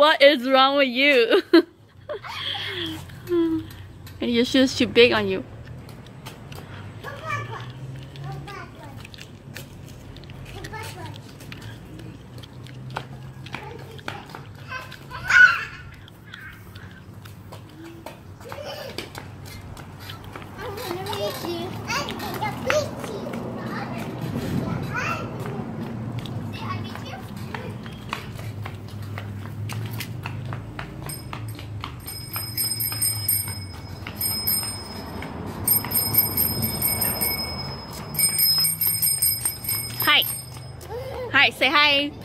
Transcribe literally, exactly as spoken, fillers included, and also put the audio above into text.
What is wrong with you? Your shoes too big on you. Hi. Hi, say hi.